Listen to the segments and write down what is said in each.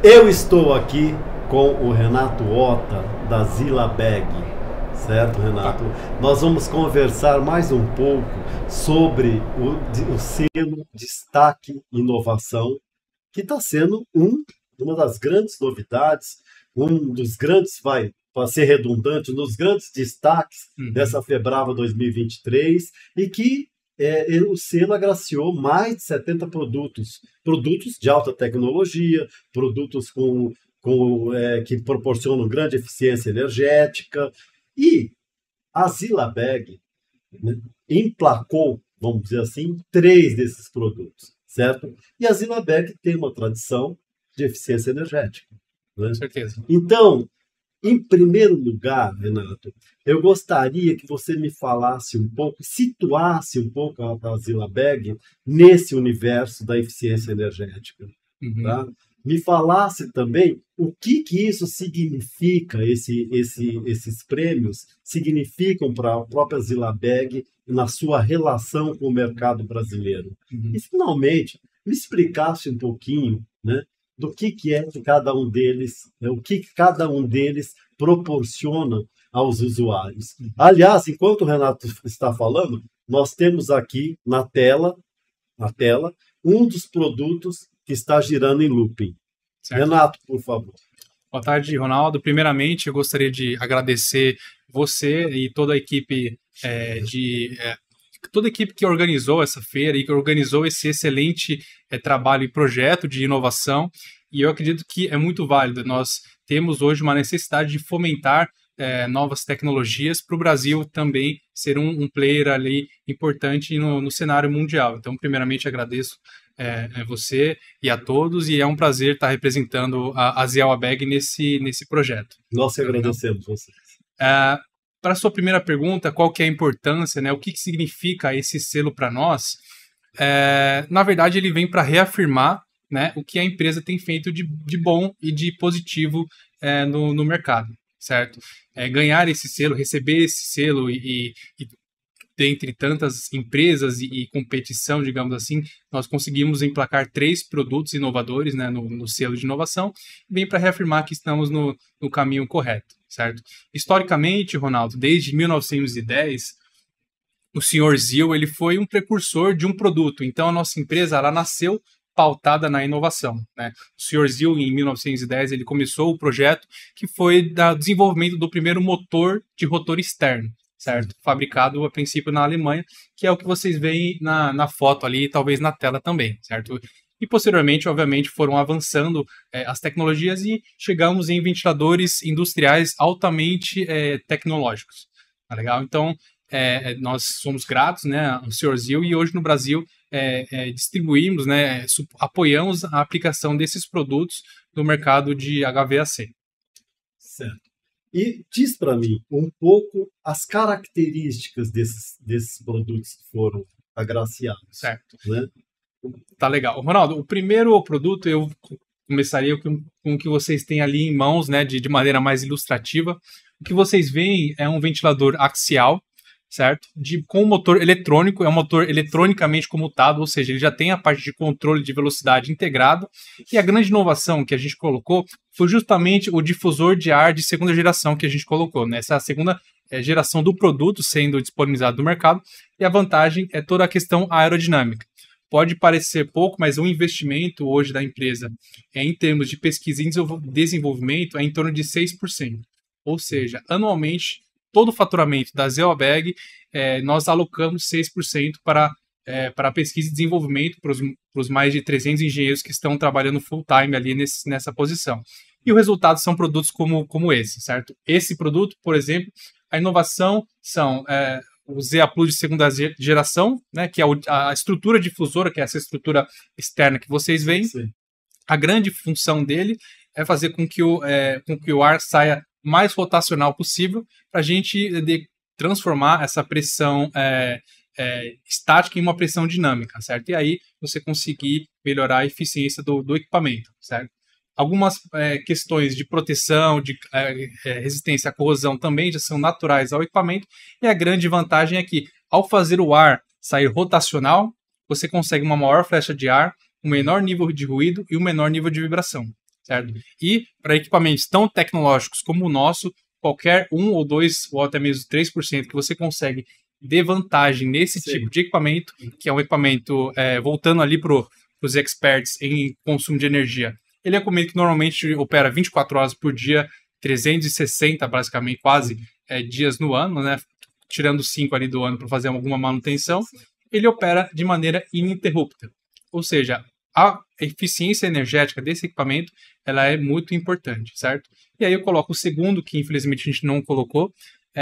Eu estou aqui com o Renato Ota, da Zilabeg, certo, Renato? Nós vamos conversar mais um pouco sobre o selo Destaque Inovação, que está sendo uma das grandes novidades, um dos grandes, para ser redundante, um dos grandes destaques dessa Febrava 2023, e que o selo agraciou mais de 70 produtos de alta tecnologia, produtos que proporcionam grande eficiência energética. E a Zilabeg, né, emplacou, vamos dizer assim, 3 desses produtos, certo? E a Zilabeg tem uma tradição de eficiência energética, né? Com certeza. Então, em primeiro lugar, Renato, eu gostaria que você me falasse um pouco, situasse um pouco a Zilabeg nesse universo da eficiência energética, tá? Me falasse também o que isso significa, esses prêmios significam para a própria Zilabeg na sua relação com o mercado brasileiro. E, finalmente, me explicasse um pouquinho, né, do que é que cada um deles, né, o que cada um deles proporciona aos usuários. Aliás, enquanto o Renato está falando, nós temos aqui na tela um dos produtos que está girando em looping. Certo. Renato, por favor. Boa tarde, Ronaldo. Primeiramente, eu gostaria de agradecer você e toda a equipe toda a equipe que organizou essa feira e que organizou esse excelente trabalho e projeto de inovação. E eu acredito que é muito válido. Nós temos hoje uma necessidade de fomentar novas tecnologias para o Brasil também ser um player ali importante no cenário mundial. Então, primeiramente, agradeço você e a todos, e é um prazer estar representando a Zilabeg nesse projeto. Nós agradecemos vocês. Para a sua primeira pergunta, qual que é a importância, né? O que significa esse selo para nós? Na verdade, ele vem para reafirmar, né, o que a empresa tem feito de bom e de positivo no mercado, certo? Ganhar esse selo, receber esse selo e dentre tantas empresas e competição, digamos assim, nós conseguimos emplacar 3 produtos inovadores, né, no selo de inovação, bem para reafirmar que estamos no caminho correto, certo? Historicamente, Ronaldo, desde 1910, o Sr. Zil ele foi um precursor de um produto. Então, a nossa empresa ela nasceu pautada na inovação, né? O Sr. Zil, em 1910, ele começou o projeto que foi do desenvolvimento do primeiro motor de rotor externo, certo? Fabricado a princípio na Alemanha, que é o que vocês veem na foto ali, talvez na tela também, certo? E posteriormente, obviamente, foram avançando as tecnologias e chegamos em ventiladores industriais altamente tecnológicos, tá legal? Então, nós somos gratos, né, ao Sr. Zil, e hoje no Brasil distribuímos, né, apoiamos a aplicação desses produtos no mercado de HVAC. Certo. E diz para mim um pouco as características desses produtos que foram agraciados. Certo. Né? Tá legal. Ronaldo, o primeiro produto eu começaria com o que vocês têm ali em mãos, né, de maneira mais ilustrativa. O que vocês veem é um ventilador axial, certo? Com motor eletrônico, é um motor eletronicamente comutado, ou seja, ele já tem a parte de controle de velocidade integrado. E a grande inovação que a gente colocou foi justamente o difusor de ar de segunda geração que a gente colocou, né? Essa é a segunda geração do produto sendo disponibilizado no mercado, e a vantagem é toda a questão aerodinâmica. Pode parecer pouco, mas o investimento hoje da empresa em termos de pesquisa e desenvolvimento é em torno de 6%. Ou seja, anualmente, todo o faturamento da Zilabeg, nós alocamos 6% para pesquisa e desenvolvimento, para os mais de 300 engenheiros que estão trabalhando full time ali nessa posição. E o resultado são produtos como esse, certo? Esse produto, por exemplo, a inovação são o ZA Plus de segunda geração, né, que é a estrutura difusora, que é essa estrutura externa que vocês veem. Sim. A grande função dele é fazer com que o ar saia mais rotacional possível para a gente transformar essa pressão estática em uma pressão dinâmica, certo? E aí você conseguir melhorar a eficiência do equipamento, certo? Algumas questões de proteção, de resistência à corrosão também já são naturais ao equipamento, e a grande vantagem é que, ao fazer o ar sair rotacional, você consegue uma maior flecha de ar, um menor nível de ruído e um menor nível de vibração. certo? E para equipamentos tão tecnológicos como o nosso, qualquer 1 ou 2 ou até mesmo 3% que você consegue de vantagem nesse tipo de equipamento, que é um equipamento, voltando ali para os experts em consumo de energia, ele é um equipamento que normalmente opera 24 horas por dia, 360 basicamente, quase, dias no ano, né? Tirando 5 ali do ano para fazer alguma manutenção, ele opera de maneira ininterrupta. Ou seja, a eficiência energética desse equipamento ela é muito importante, certo? E aí eu coloco o segundo, que infelizmente a gente não colocou,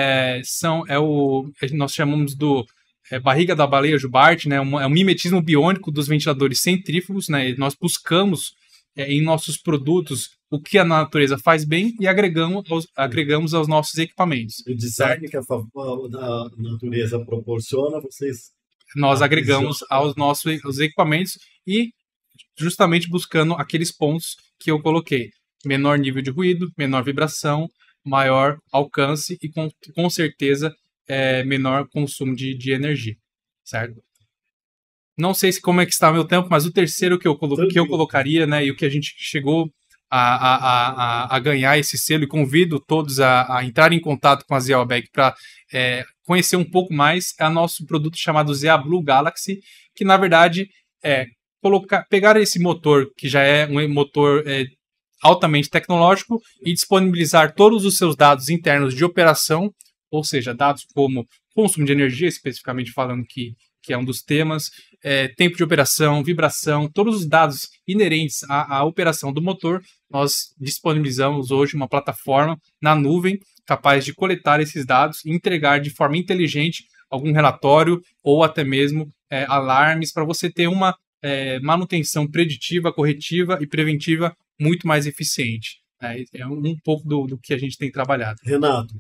nós chamamos do barriga da baleia jubarte, né? É um mimetismo biônico dos ventiladores centrífugos, né? Nós buscamos em nossos produtos o que a natureza faz bem e agregamos aos nossos equipamentos. O design que a natureza proporciona, nós agregamos aos nossos equipamentos e justamente buscando aqueles pontos que eu coloquei. Menor nível de ruído, menor vibração, maior alcance e com certeza menor consumo de energia, certo? Não sei como é que está o meu tempo, mas o terceiro que eu colocaria, né, e o que a gente chegou a ganhar esse selo, e convido todos a entrar em contato com a Zeobag para conhecer um pouco mais, é o nosso produto chamado ZA Blue Galaxy, que na verdade é pegar esse motor, que já é um motor altamente tecnológico, e disponibilizar todos os seus dados internos de operação, ou seja, dados como consumo de energia, especificamente falando que é um dos temas, tempo de operação, vibração, todos os dados inerentes à operação do motor, nós disponibilizamos hoje uma plataforma na nuvem capaz de coletar esses dados e entregar de forma inteligente algum relatório ou até mesmo alarmes para você ter uma manutenção preditiva, corretiva e preventiva muito mais eficiente. É um pouco do que a gente tem trabalhado. Renato,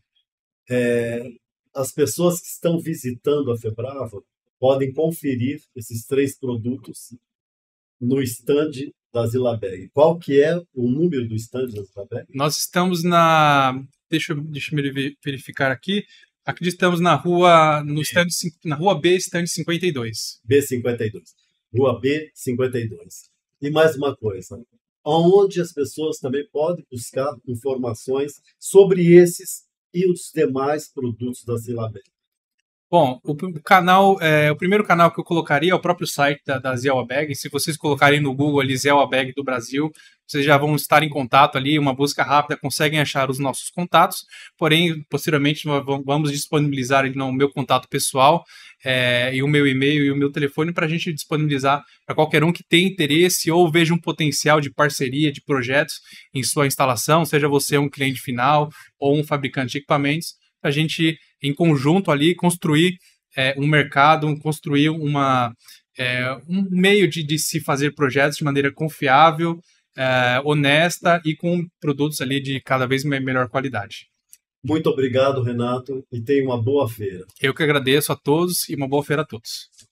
as pessoas que estão visitando a Febrava podem conferir esses 3 produtos no stand da Zilabeg. Qual que é o número do stand da Zilabeg? Nós estamos na... Deixa eu verificar aqui. Aqui estamos na rua B, stand 52. B52. Rua B52. E mais uma coisa. Onde as pessoas também podem buscar informações sobre esses e os demais produtos da Zilabeg? Bom, o primeiro canal que eu colocaria é o próprio site da Zeobag. Se vocês colocarem no Google ali Zeobag do Brasil, vocês já vão estar em contato ali, uma busca rápida, conseguem achar os nossos contatos. Porém, posteriormente, nós vamos disponibilizar ali no meu contato pessoal e o meu e-mail e o meu telefone para a gente disponibilizar para qualquer um que tenha interesse ou veja um potencial de parceria, de projetos em sua instalação, seja você um cliente final ou um fabricante de equipamentos, a gente, em conjunto ali, construir um mercado, construir um meio de se fazer projetos de maneira confiável, honesta e com produtos ali de cada vez melhor qualidade. Muito obrigado, Renato, e tenha uma boa feira. Eu que agradeço a todos e uma boa feira a todos.